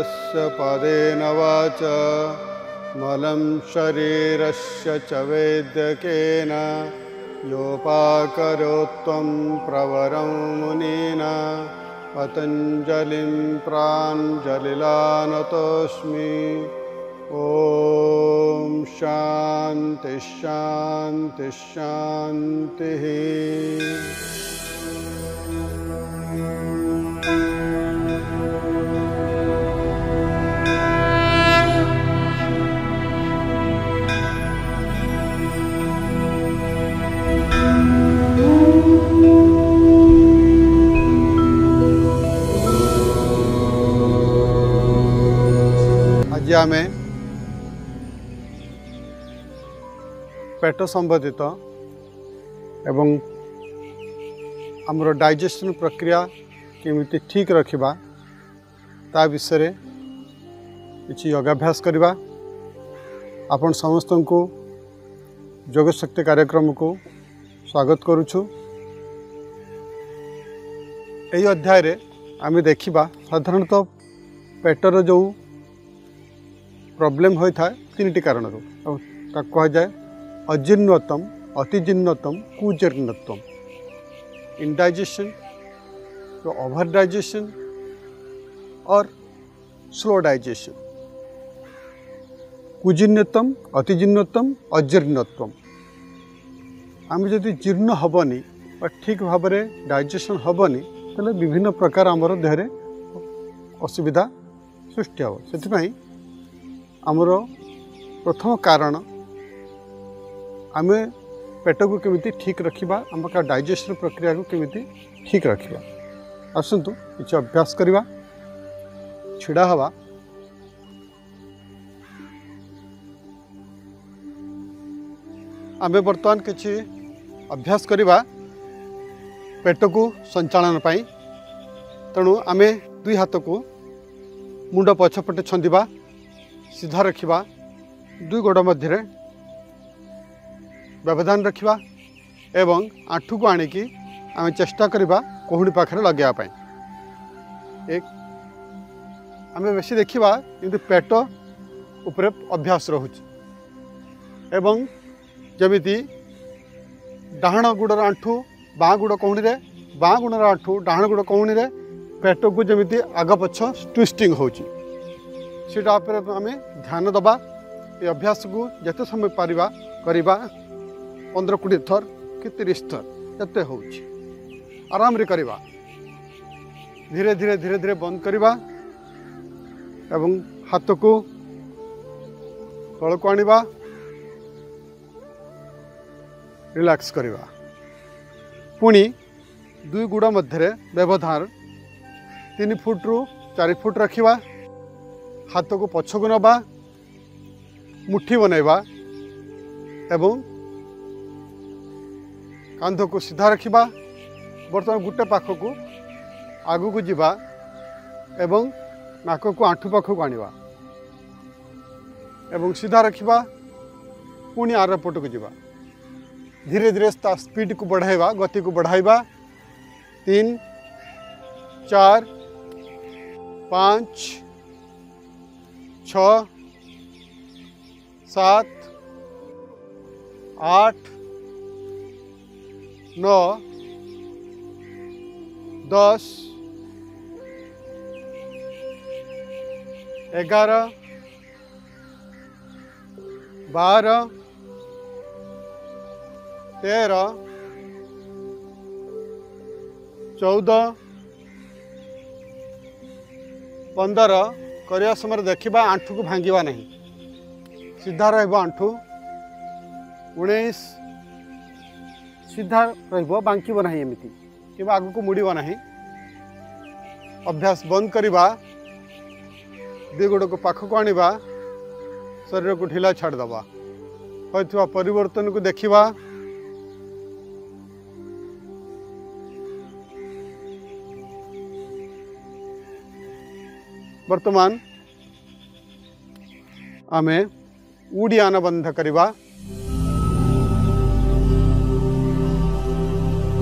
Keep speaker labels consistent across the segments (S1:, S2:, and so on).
S1: शरीरस्य पदेन वाच मलं शरीरस्य च वैद्यकेन योपाकरोत्वं प्रवरं मुनीना पतञ्जलिं प्राञ्जलिलानतोऽस्मि। ॐ शान्ति शान्ति शान्तिः। आज आमे पेट संबंधित एवं आमर डाइजेशन प्रक्रिया केमिति ठीक रखिबा ता विषय किछि योगाभ्यास करिबा। आपण समस्त को योग शक्ति कार्यक्रम को स्वागत करुछु। एही अध्याय रे आमे देखिबा साधारणतः पेटर जो प्रॉब्लम होता है तीन कारण कह जाए अजीर्णतम, अतिजीर्णतम, कुजीर्णतम। इनडाइजेशन, ओवर डाइजेशन और स्लो डाइजेशन। कुजीर्णतम, अतिजीर्णतम, अजीर्णतम। आम जदि जीर्ण हेनी ठीक भाव में डाइजेशन हेनी तो विभिन्न प्रकार आमर देहरे असुविधा सृष्टि हे। से आमर प्रथम कारण आमे पेट को केमिति ठीक रखिबा, आम का डाइजेशन प्रक्रिया को केमिति ठीक रखिबा। आसंतु किछि अभ्यास करिबा। छिड़ा हवा। आमे वर्तमान किछि अभ्यास करिबा पेट को संचालन पाई। तेणु आमे दुई हाथ को मुंड पछपटे छंदिबा, सीधा रखिबा, दुई गोड़ मध्य व्यवधान रखिबा एवं आंठू को आनिकी आमे चेष्टा करिबा कोहुणी पाखरे लगेया पाई। एक आमे बेसी देखिबा किंतु पेट उपरे अभ्यास रहुछि एवं जमिति डाहाण गुड़र आंठू बाँ गुड़ कोहुणी रे, बाँ गुड़र आंठू डाहाण गुड़ कोहुणी रे पेट को जमिति आग पछ ट्विस्टिंग होछि सीटा पर आम ध्यान दबा। ये अभ्यास को जिते समय पारिबा करिबा 15-20 थर कि 30 थर जते होछि आराम रे करिबा। धीरे धीरे धीरे धीरे बंद करिबा एवं हाथ को तल को आनिबा, रिलैक्स करिबा। पुणी दुई गुड़ मध्य व्यवधान 3 फुट रु 4 फुट रखिबा। हाथ को पछ को नबा, मुठी बनैबा एवं कांध को सीधा रखिबा। बर्तमान गुटे पाख को आगु को जीवा एवं नाक को आंठू पाख को आनिबा एवं सीधा रखिबा। पुणी आर पट को जीवा। धीरे धीरे स्पीड को बढ़ाइबा, गति को बढ़ाइबा। 3, 4, 5, 6, 7, 8, 9, 10, 11, 12, 13, 14, 15 करने समय देखा आंठू को भांगा नहीं, सीधा रंठू। 19 सीधा बांकब ना एमती कि आग को मुड़ब ना। अभ्यास बंद करवा, दुई गोड़ को पाख को आनिबा, शरीर को ढिला छाड़दबा। होइथिबा परिवर्तन को देखिबा। वर्तमान आमे उड़ियान बंध करवा।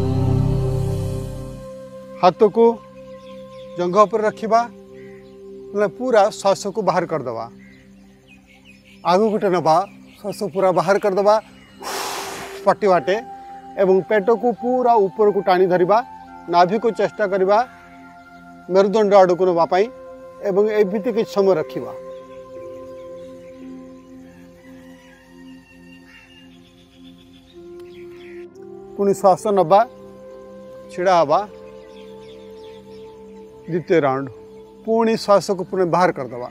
S1: हाथ को जंघ पर रखिबा, मतलब पूरा श्वास को बाहर करदे आगु गोटे नवा श्वास पूरा बाहर करदे पटी बाटे एवं पेट को पूरा ऊपर को टाणी धरिबा नाभि को चेष्टा करवा मेरुदंड आड़ को नापाई एवं एमती किछ समय रखिबा। पुणी श्वास नवा छिड़ा हवा द्वितीय राउंड पुणी श्वास को पुणे बाहर करदे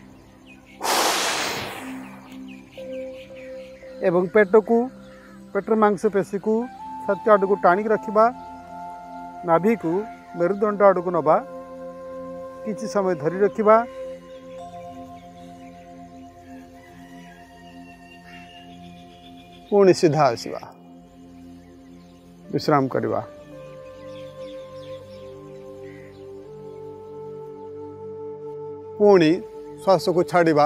S1: एवं पेटर मांसपेशी को छाती आड़ को टाणी रखिबा नाभि को मेरुदंड आड़ को नवा किछि समय धरी रखिबा। पुणी सीधा आसवा विश्राम करवा। पुणी श्वास को छाड़िबा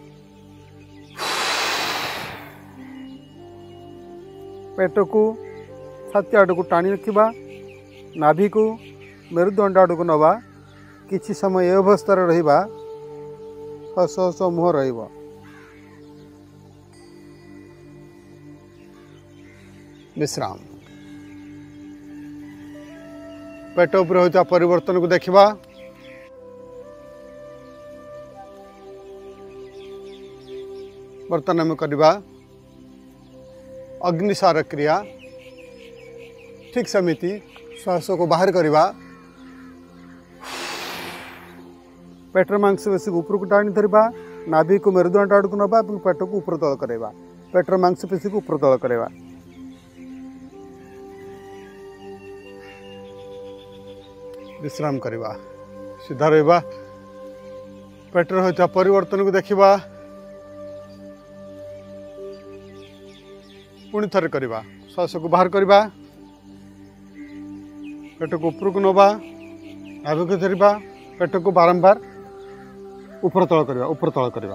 S1: पेट को छाती आड़ को टाणी रखिबा नाभि को मेरुदंड आड़ को नवा किछि समय ए अवस्था रहिबा हस हस मुह रहिबा। विश्राम पेट उपर होता परिवर्तन को देखिबा। बर्तन में करवा अग्निसार क्रिया ठीक समिति श्वास को बाहर करवा पेटर मांसपेशी को ऊपर को टाणी धरवा नाभि को मेरुदंड आड़ को नवा पेट को ऊपर तल करवा पेटर मांसपेशी को ऊपर तल करवा। विश्राम करवा सीधा रहा पेटर होता परिवर्तन को देखा पुणी थरे करवा श्वास को बाहर करवा पेट को ऊपर को नवा नाभि को धरवा पेट को बारंबार ऊपर तल करवा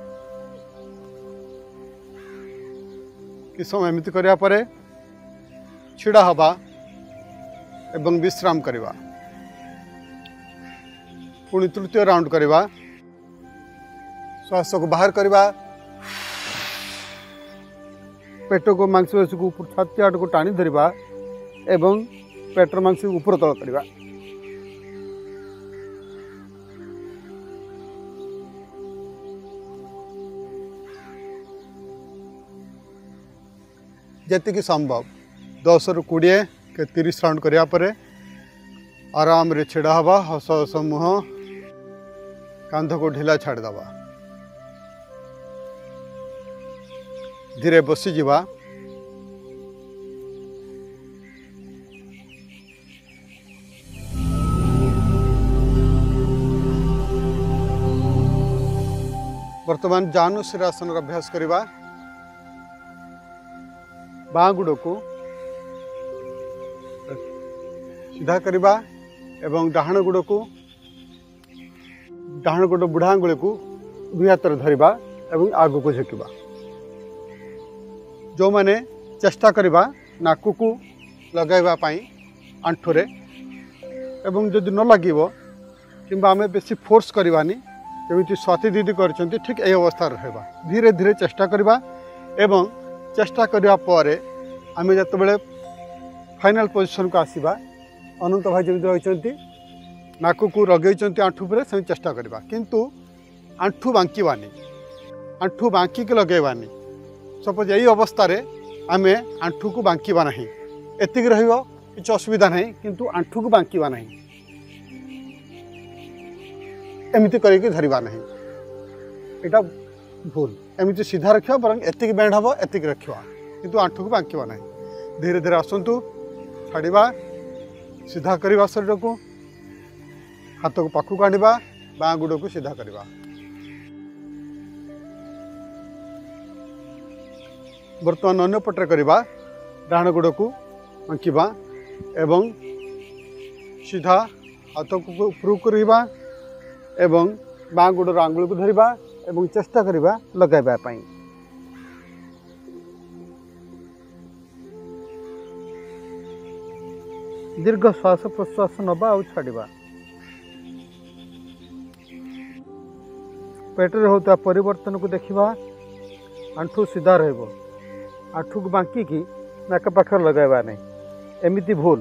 S1: कि समय एमती करिया परे छिड़ा हवा एवं विश्राम करवा। पुणी तृतीय राउंड करवा श्वास को बाहर करवा पेट को मांसपेशी को ऊपर छाती आड़ को टाणी धरवा एवं पेटर मांस ऊपर तल करवा। जति संभव 10 ରୁ 20 के 30 राउंड करिया परे आराम रे छिड़ा हवा हस हस मुह कांध को ढिला छाड़ दवा धीरे बसी जीवा। वर्तमान जानु शिरासन अभ्यास करवा। बाँ गुड़ को सीधा करवा एवं डाहाण गुड़ को डाहाण गुड़ बुढ़ा आंगुल को दुई हाथ धरवा एवं आग को झुकवा। जो माने चेष्टा करवा नाक को लगाइबा पाई आंठुरे एवं जदि न लगिवो किंबा आमे बेसी फोर्स करवानी जमी स्वाति दीदी करछंती ठीक ए अवस्था रहबा धीरे धीरे चेष्टा करवा एवं चेष्टा करने पर आम जो बेले फाइनाल पोजिशन को आसवा अनंत भाई जमी रही नाक को लगे आंठू पर से चेष्टा करवा किंतु आंठू बांकीवानी आंठू बांकी लगेबानी सपोज यही अवस्था आम आंठू को बांकीबा नहीं एतिक किसी असुविधा नहीं किंतु आंठू को बांकीबा नहीं एमती करके धरवा नहीं एटा भूल एमती सीधा रखा बर एतिक बैंड हम एतिक रखा किंतु आंठू को बांकीबा नहीं। धीरे धीरे आसतु छाड़ा सीधा करवा शरीर को हाथ को पाखु को आनिबा बाँ गुड़ को सीधा करवा। बर्तमान अन्य पटे करवा डाहाण गुड़ को बांकीबा एवं सीधा हाथ को ऊपर करवा एवं बाँ गुड़ आंगुल को धरवा एवं चेष्टा करवा लगाइबा पाई। दीर्घ श्वास प्रश्वास नवा और छाड़ा पेटर होता परिवर्तन को देखा आंठू सीधा रहिबो आंठू को बांकी की नाक पाखर लगाइबा नहीं एमिति भूल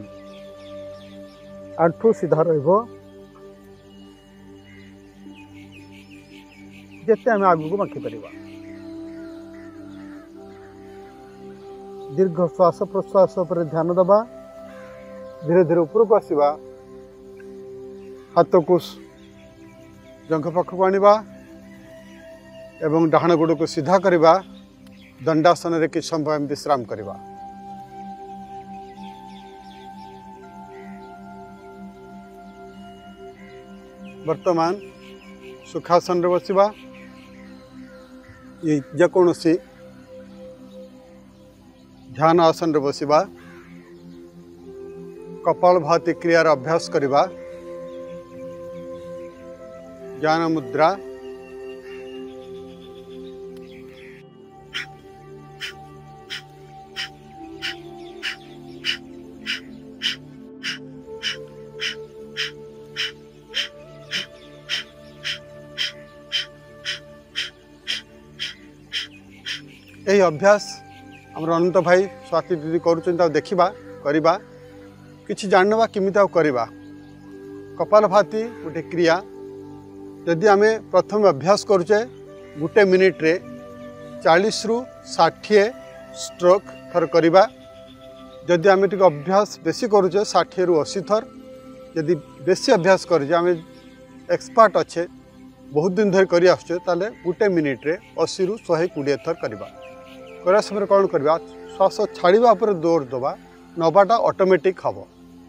S1: आंठू सीधा रहिबो जेते आम आगु को बांकी परिबा दीर्घ श्वास प्रश्वास पर ध्यान दबा धीरे धीरे ऊपर को आसवा हाथ को जंघ पाख को आनिबा एवं डाहाण गोड़ को सीधा करवा दंडासन रे किछ समय विश्राम करवा वर्तमान सुखासन रे बसिबा ये जेकोसी ध्यान आसन रे बसिबा कपालभाति क्रियार अभ्यास करवा ज्ञान मुद्रा यही अभ्यास आम अनंत भाई स्वाति दीदी करुँच देखा करवा किसी जानवा किमित करवा कपालभाति गोटे क्रिया यदि आम प्रथम अभ्यास करुचे गोटे मिनिट रे 40 रु 60 स्ट्रोक थर करवा जदि आम टे अभ्यास बेसी करुचे 60 रु 80 थर यदि बेसी अभ्यास करुचे आम एक्सपर्ट अच्छे बहुत दिन धर कर आसुचे ताले गोटे मिनिट रे 80 रु 120 थर करवा समय कौन करवा श्वास छाड़ा पर जोर दबा नबाटा ऑटोमेटिक हम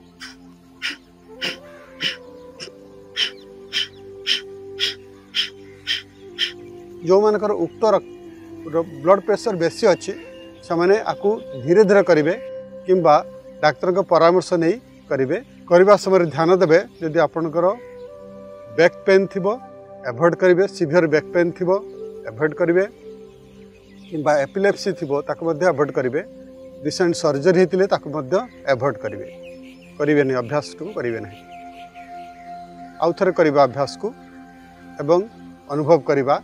S1: जो मानकर उक्त ब्लड प्रेशर बेसी अच्छी से मैंने आपको धीरे धीरे करेंगे किंबा डाक्तर का परामर्श नहीं करेंगे करने समय ध्यान देवे यदि आपणकर बैक पेन थी एभॉइड करेंगे सीवियर बैक पेन थी एभॉइड करेंगे किंबा एपिलेप्सी थी एभॉइड करेंगे रिसेंट सर्जरी होते एभॉइड करेंगे नहीं अभ्यास को करेंगे नहीं आउ थे करवा अभ्यास को एवं अनुभव करवा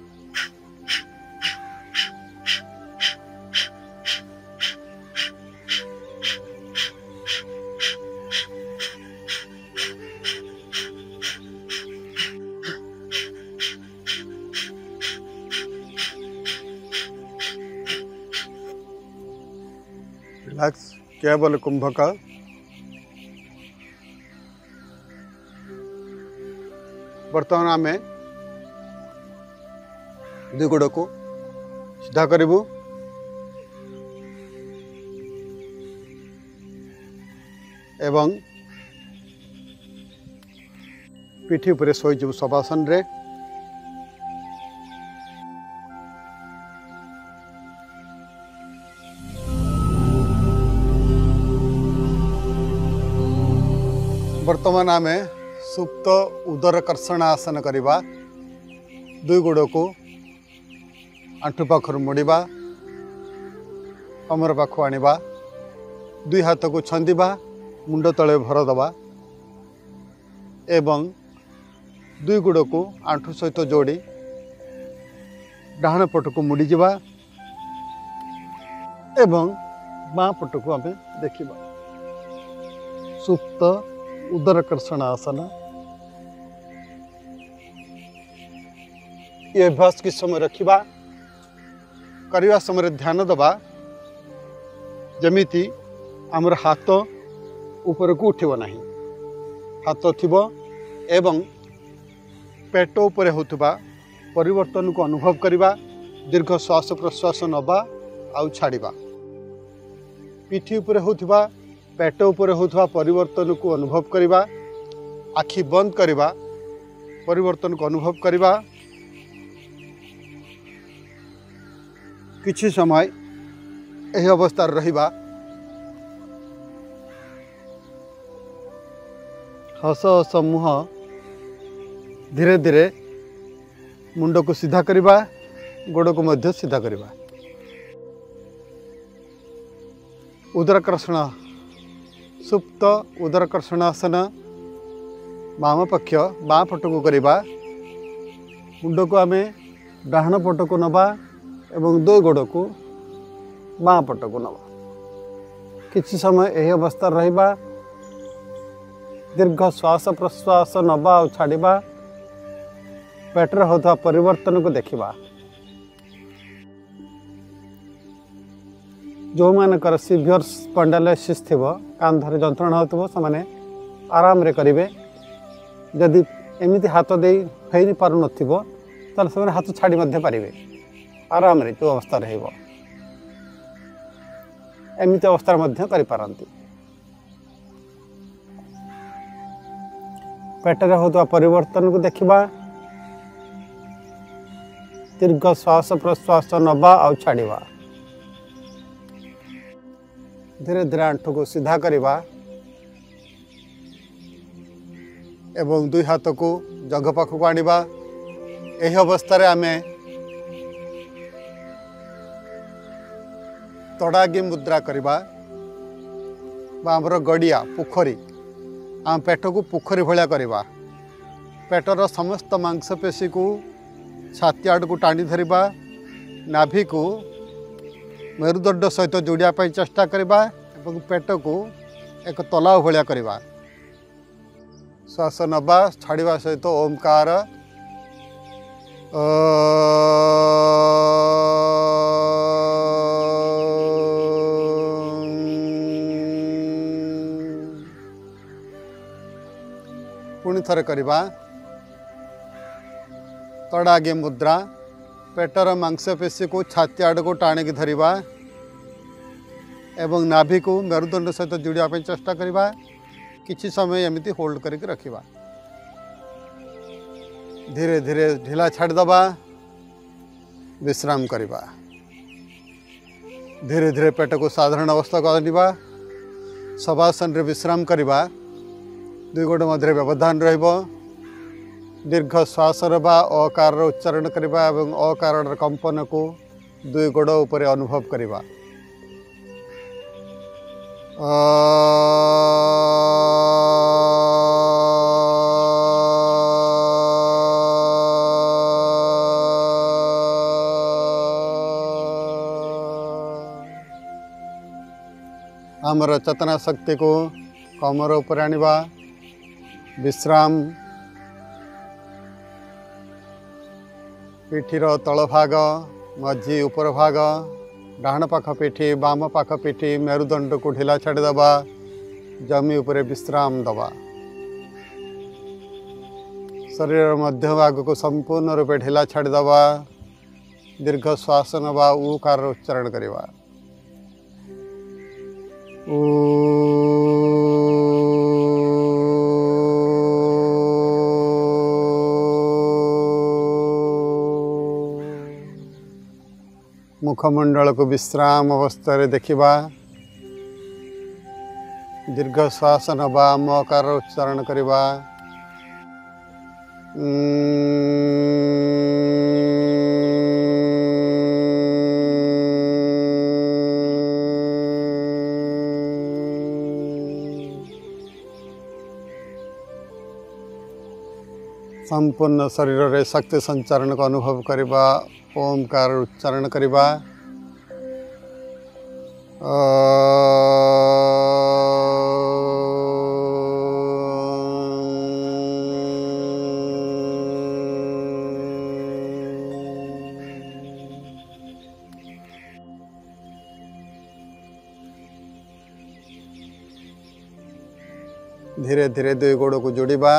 S1: रिलैक्स केवल कुंभक बर्तमान आम दुई गोड़ को सीधा करूँ एवं पिठी उपरे शोईजु शवासन रे वर्तमान आम सुप्त उदरकर्षण आसन करवा दुई गोड़ को आंठु पाखर मोड़वा कमर पाख आनिबा दुई हाथ को छंदिबा मुंड तले भर दबा एवं दुई गोड़ को आंठु सहित जोड़ी डाहाण पट को मुड़ी जावा एवं बाँ पट को आम देखा सुप्त उदरकर्षण आसन ये अभ्यास किस समय रखिबा करवा समय ध्यान दबा जमीती आमर हाथ ऊपर को उठिब नहीं हाथ थिबो एवं पेट ऊपर होतबा परिवर्तन को अनुभव करवा दीर्घ श्वास प्रश्वास नबा आउ छाड़िबा पिठी ऊपर होतबा पेट ऊपर होतबा परिवर्तन को अनुभव करवा आखि बंद करवा परिवर्तन को अनुभव करवा किछि समय यही अवस्था रहिबा हस हस मुह धीरे धीरे मुंड को सीधा करवा गोड़ को मध्य सीधा करवा उदरकर्षण सुप्त उदरकर्षणासन वाम पक्ष बाँ पट को करवा मुंड को आम डाहाण पट को नवा एवं दो गोड़ को बाँ पट को नवा किछि समय यही अवस्था रहिबा दीर्घ श्वास प्रश्वास नवा और छाड़िबा पेटर होता परिवर्तन को देखिबा जो मानकर सीवियर स्पॉन्डिलोसिस थिबो कांधर जंत्रणा होतबो समाने आराम रे करिवे जदि एमिति हाथ दे फेरी पारु नथिबो ताले समाने हाथ छाड़ी मध्ये पारिबे आराम रे जो अवस्था रहइबो एमिति अवस्था मध्ये करि पारंती पेटर होता परिवर्तन को देखिबा दीर्घ श्वास प्रश्वास नवा और छाड़िबा धीरे धीरे आंठू को सीधा करिबा एवं दुई हाथ को जग पाखक आनिबा एही अवस्था रे आमे तड़ागी मुद्रा करिबा बा हमर गड़िया पोखरी आम पेट को पोखरी भलिया करिबा पेटर समस्त मांसपेशी को छाती आड़ को टाणी धरिबा नाभि को मेरुदंड सहित जोड़िया चेष्टा करिबा एवं पेट को एक तलाव भलिया करिबा श्वास नवा छाड़िबा सहित ओमकार पुणी थरे करिबा तड़ागे मुद्रा पेटर मांसपेशी को छाती आड़ को टाणिकी धरिबा एवं नाभि को मेरुदंड सहित जोड़िया चेष्टा करिबा किछि समय एमिति होल्ड करके रखिबा धीरे धीरे ढिला छाड़ दबा विश्राम करिबा धीरे धीरे पेट को साधारण अवस्था को आनिबा शवासन रे विश्राम करिबा दुई गोड़ मध्य व्यवधान रहिबो दीर्घ श्वास बा अकार उच्चारण करिबा एवं अकार कंपन को दुई गोड़ ऊपर अनुभव करिबा आमर चेतना शक्ति को कमर ऊपर आनिबा विश्राम पिठीर तल भाग मझी उपर भाग डाहाण पाख पिठी बाम पाख पिठी मेरुदंड को ढिला छाड़ी दबा जमी उपरे विश्राम दबा शरीर मध्य भाग को संपूर्ण रूपे ढिला छाड़ी दबा दीर्घ श्वास नवा उकार उच्चारण करिबा मुखमंडल को विश्राम अवस्था रे देखिबा दीर्घ श्वास नवा मकार उच्चारण करिबा संपूर्ण शरीर रे शक्ति संचारण को अनुभव करिबा ओमकार उच्चारण करिबा धीरे धीरे दुई गोड़ को जोड़िबा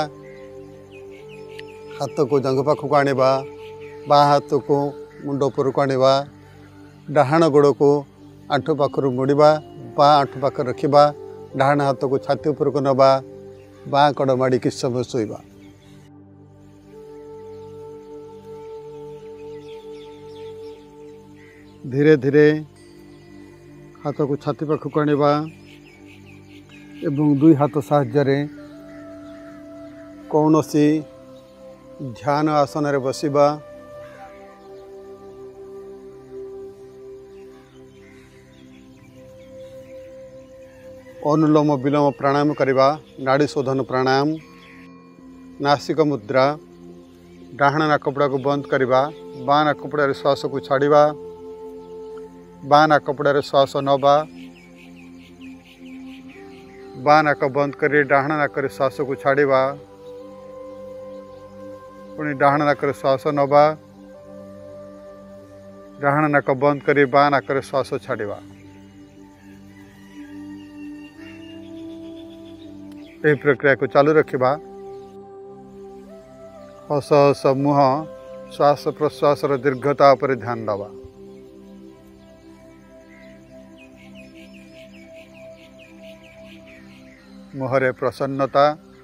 S1: हाथ को जंघ पाखक आनिबा बाँ हाथ को मुंड उपर को आनिबा डाहाण गोड़ को आंठू पाखर मोड़िबा बाँ आंठू पाख रखिबा डाहाण हाथ को छाती उपर को नबा बाँ कड़ माड़ी किछ समय शोइबा धीरे धीरे हाथ को छाती पाखक आनिबा एवं दुई हाथ साहाय्य कौनसी ध्यान आसन रे बसिबा अनुलोम विलोम प्राणायाम करिबा नाड़ी शोधन प्राणायाम नासिक मुद्रा डाहाण नाकपड़ा को बंद करवा बाँ नाकपड़े श्वास को छाड़ा बाँ नाकपड़े श्वास नवा बाँ नाक बंद कर डाहाण नाक श्वास को छाड़ा पुणी डाहाण नाक श्वास नवा डाहाण नाक बंद कर बाँ नाक श्वास छाड़ा यह प्रक्रिया को चालू रखा हस हस मुह श्वास प्रश्वास दीर्घता पर ध्यान दवा मुहरे प्रसन्नता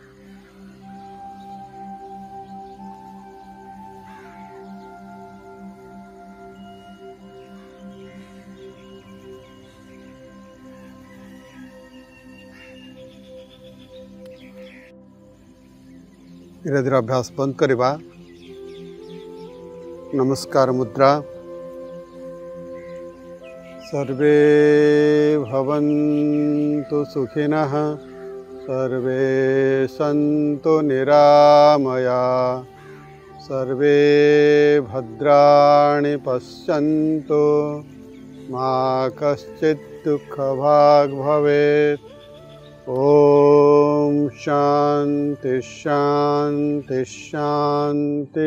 S1: धीरे धीरे अभ्यास बंद करवा नमस्कार मुद्रा सर्वे भवन्तु सुखिनः सर्वे सन्तु निरामया सर्वे भद्राणि पश्यन्तु मा कश्चित् दुःखभाग् भवेत् ओम शांति शांति शांति।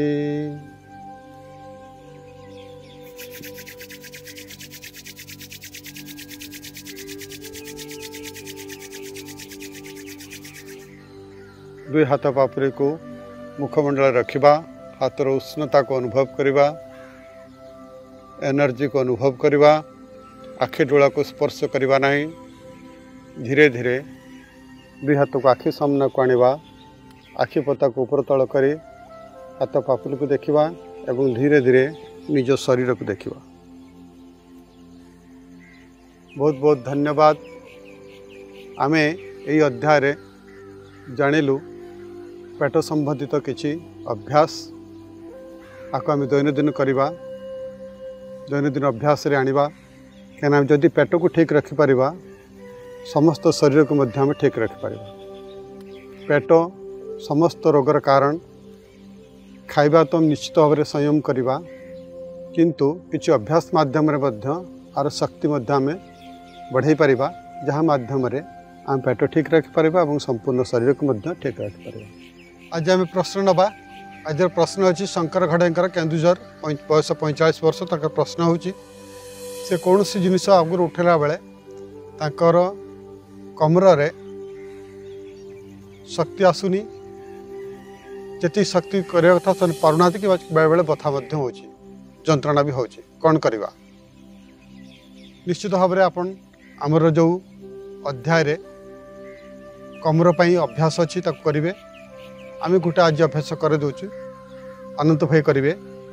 S1: दुई हाथ पापरी को मुखमंडल रखिबा हाथर उष्णता को अनुभव करिबा एनर्जी को अनुभव करिबा आखि डोला को स्पर्श करिबा नहीं धीरे धीरे दुई हाथ को आखि सामना को आनिबा आखि पता को ऊपर तल करी हाथ पापुल को देखिबा एवं धीरे धीरे निज शरीर को देखिबा। बहुत बहुत धन्यवाद। आमे यही अध्याय रे जानिलु पेट संबंधित किछि अभ्यास आको आमे दैनंदिन करिबा दैनंदिन अभ्यास रे आनिबा केना जदि पेट को ठीक रखि परिबा समस्त शरीर को मध्य में ठीक रखिपर। पेट समस्त रोगर कारण खाइबा तो निश्चित भाव में संयम करवा किंतु किसी अभ्यास माध्यम आर शक्ति में बढ़ाई पारिबा जहाँ माध्यम आम पेट ठीक रखिपर और संपूर्ण शरीर को ठीक रखिपर। आज आम प्रश्न नवा। आज प्रश्न अच्छी शंकर घड़ेकर केन्दुझर बयस 45 वर्ष तक प्रश्न होची से कौन सी जिनिस आगुरी उठेला बेले ताकर कमर रे शक्ति आसुनी जी शक्ति करने कथा से पारना कि बेले बेले बथा हो जंत्रणा भी होची कौन करवा। निश्चित भाव में आपन आमर जो अध्याय रे कमर पाई अभ्यास अच्छी करेंगे आम गोटे आज अभ्यास कर दूचु अनंत भाई करेंगे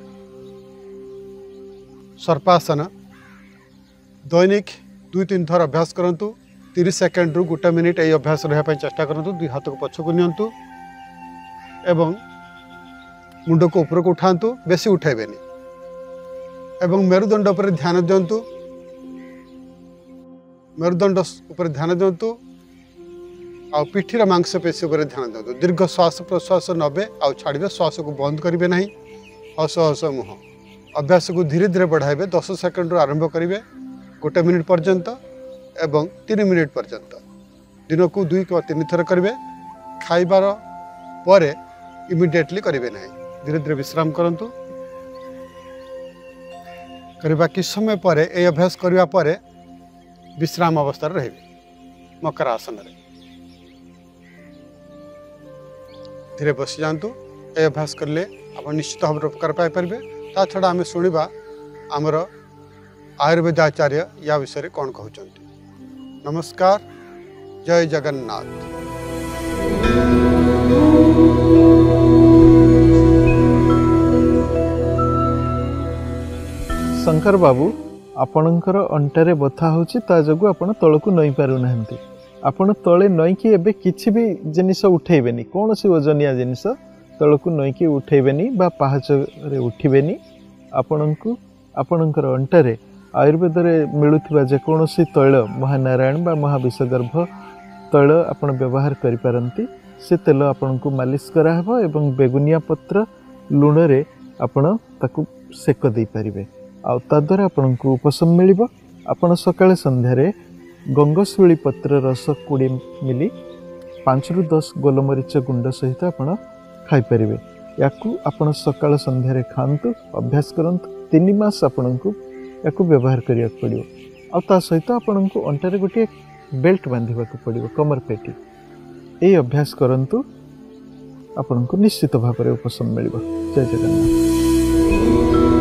S1: सर्पासन दैनिक 2-3 थर अभ्यास करंतु 30 सेकेंड रु 1 मिनिट यही अभ्यास रहा चेष्टा करूँ। दुई हाथ को पछक नियंतु एवं मुंड को ऊपर को उठातु बेसी उठेबेनी एवं मेरुदंड पर ध्यान दिंतु मेरुदंड उपर ध्यान दिंतु आ पिठीर मांसपेशी उपर ध्यान दिंतु। दीर्घ श्वास प्रश्वास नबे आ छाड़े श्वास को बंद करेंगे नहीं हस हस मुह अभ्यास को धीरे धीरे बढ़ाइबे 10 सेकेंड रु आरंभ करेंगे 1 मिनिट पर्यंत एवं 3 मिनिट पर्यंत दिन को 2 कि 3 थर करेंगे। खाइबार परे इमिडिएटली करेंगे नहीं धीरे धीरे विश्राम करंतु। करबा कि समय पर यह अभ्यास करबा परे विश्राम अवस्था रहे मकर आसन रे धीरे बसी जातु। यह अभ्यास करले आप निश्चित भाव उपकार पाइपर। ता छड़ा आम शुणा आमर आयुर्वेद आचार्य या विषय कौन कहते। नमस्कार। जय जगन्नाथ।
S2: शंकर बाबू आपणकर अंटारे बथा होची ता जगु आपण तळकु नई पारु नाहंती। आपण तळे नईकी एबे किछि भी जिनिस उठेबेनी कोनोसी वजनिया जिनिस तळकु नईकी उठेबेनी बा पाहाच रे उठिबेनी। आपणकु आपणकर अंटारे आयुर्वेद रे मिलुथिबा जे कोनोसी तैल महानारायण बा महाविषगर्भ तैल आपण व्यवहार करि पारंती। से तेल आपणकु मालिश करा हबो एवं बेगुनिया पत्र लुण रे आपण ताकू सेक दे पारिबे आ ता द्वारा आपनकु उपशम मिलिबो। आपण सकाळे संध्यारे गंगशिउली पत्र रस 20 मिली 5 रु 10 गोलमरीच गुंड सहित आपण खाई परिबे। याकू आपण सकाळ संध्यारे खांतु अभ्यास करंतु 3 मास आपनकु याकू व्यवहार करिया पड़ियो। आ ता सहित आपनकु अंटारे गोटे बेल्ट बांधिबाकू पड़ियो कमर पेटी। ए अभ्यास करंतु आपनकु निश्चित भाव में उपशम मिलिबो। जय जगन्नाथ।